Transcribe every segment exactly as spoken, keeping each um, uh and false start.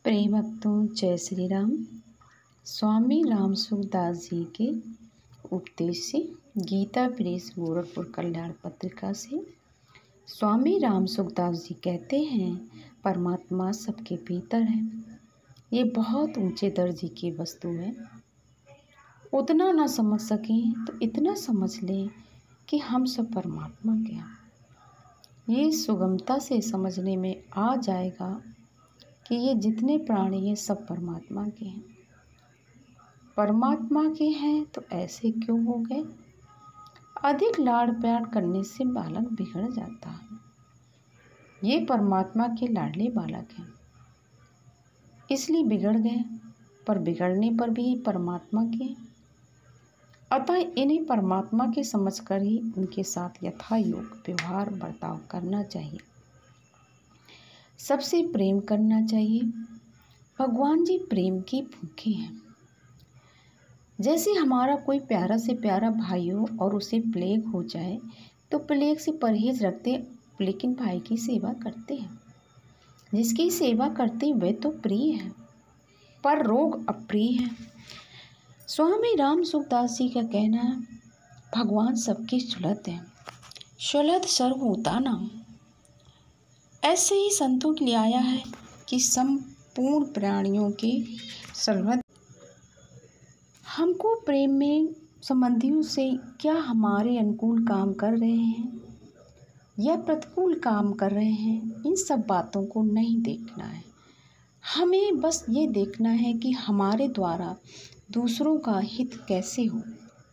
प्रिय भक्तों, जय श्री राम। स्वामी राम सुखदास जी के उपदेश से गीता प्रेस गोरखपुर कल्याण पत्रिका से स्वामी राम सुखदास जी कहते हैं, परमात्मा सबके भीतर है। ये बहुत ऊंचे दर्जे की वस्तु है। उतना ना समझ सकें तो इतना समझ लें कि हम सब परमात्मा के हैं। ये सुगमता से समझने में आ जाएगा कि ये जितने प्राणी हैं सब परमात्मा के हैं। परमात्मा के हैं तो ऐसे क्यों हो गए? अधिक लाड़ प्यार करने से बालक बिगड़ जाता है। ये परमात्मा के लाडले बालक हैं, इसलिए बिगड़ गए, पर बिगड़ने पर भी परमात्मा के हैं। अतः इन्हें परमात्मा के समझकर ही उनके साथ यथा योग व्यवहार बर्ताव करना चाहिए। सबसे प्रेम करना चाहिए। भगवान जी प्रेम की भूखे हैं। जैसे हमारा कोई प्यारा से प्यारा भाई हो और उसे प्लेग हो जाए तो प्लेग से परहेज रखते, लेकिन भाई की सेवा करते हैं। जिसकी सेवा करते वे तो प्रिय है, पर रोग अप्रिय है। स्वामी राम सुखदास जी का कहना है, भगवान सबके सुलभ हैं, सुलभ सर्व होता ना। ऐसे ही संतों के लिए आया है कि संपूर्ण प्राणियों के सर्वद हमको प्रेम में संबंधियों से क्या हमारे अनुकूल काम कर रहे हैं या प्रतिकूल काम कर रहे हैं, इन सब बातों को नहीं देखना है। हमें बस ये देखना है कि हमारे द्वारा दूसरों का हित कैसे हो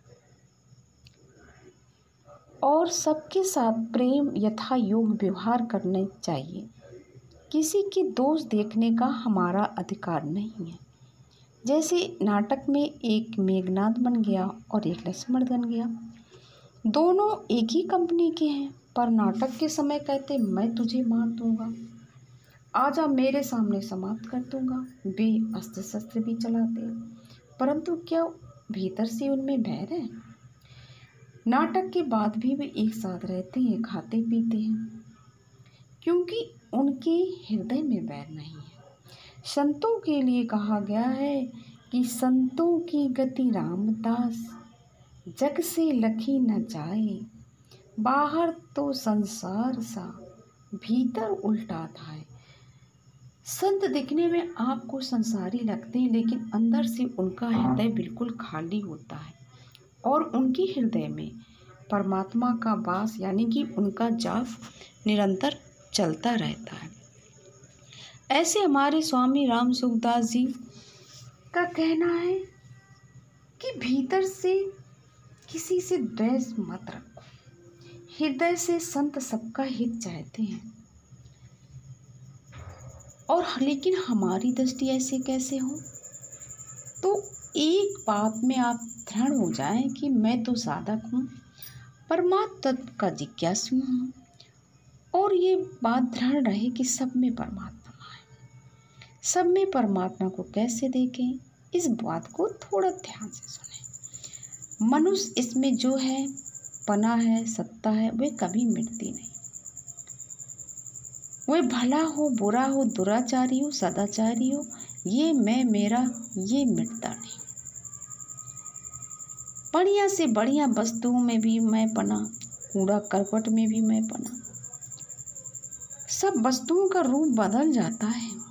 और सबके साथ प्रेम यथा योग व्यवहार करने चाहिए। किसी के दोष देखने का हमारा अधिकार नहीं है। जैसे नाटक में एक मेघनाद बन गया और एक लक्ष्मण बन गया। दोनों एक ही कंपनी के हैं, पर नाटक के समय कहते मैं तुझे मार दूंगा, आजा मेरे सामने समाप्त कर दूंगा। वे अस्त्र शस्त्र भी चलाते, परंतु क्या भीतर से उनमें बैर है? नाटक के बाद भी वे एक साथ रहते हैं, खाते पीते हैं, क्योंकि उनके हृदय में बैर नहीं है। संतों के लिए कहा गया है कि संतों की गति रामदास, जग से लखी न जाए, बाहर तो संसार सा, भीतर उल्टा था। संत दिखने में आपको संसारी लगते हैं, लेकिन अंदर से उनका हृदय बिल्कुल खाली होता है और उनके हृदय में परमात्मा का वास यानी कि उनका जाप निरंतर चलता रहता है। ऐसे हमारे स्वामी राम सुखदास जी का कहना है कि भीतर से किसी से द्वेष मत रखो। हृदय से संत सबका हित चाहते हैं, और लेकिन हमारी दृष्टि ऐसे कैसे हो? तो एक बात में आप दृढ़ हो जाएं कि मैं तो साधक हूँ, परमात्म तत्व का जिज्ञासु हूँ, और ये बात दृढ़ रहे कि सब में परमात्मा है। सब में परमात्मा को कैसे देखें, इस बात को थोड़ा ध्यान से सुनें। मनुष्य इसमें जो है पना है, सत्ता है, वे कभी मिटती नहीं। वे भला हो, बुरा हो, दुराचारी हो, सदाचारी हो, ये मैं मेरा ये मिटता नहीं। बढ़िया से बढ़िया वस्तुओं में भी मैं पना, कूड़ा करकट में भी मैं पना। सब वस्तुओं का रूप बदल जाता है,